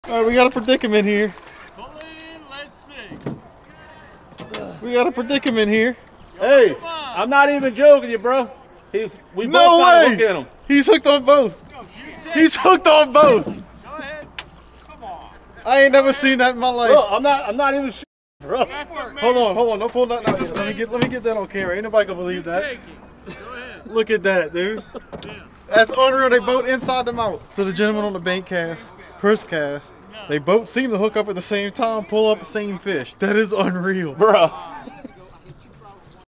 All right, we got a predicament here. Pull in, let's see. We got a predicament here. Hey, I'm not even joking you, bro. We No both got to look way! at him. He's hooked on both. He's hooked on both. Go ahead. Come on. I ain't never seen that in my life. Bro, I'm not even bro. Hold on, don't pull nothing out yet. Let me get that on camera. Ain't nobody gonna believe that. Take it. Go ahead. Look at that, dude. Yeah. That's unreal. They both inside the mouth. So the gentleman on the bank cast, Chris cast, they both seem to hook up at the same time, pull up the same fish. That is unreal. Bro.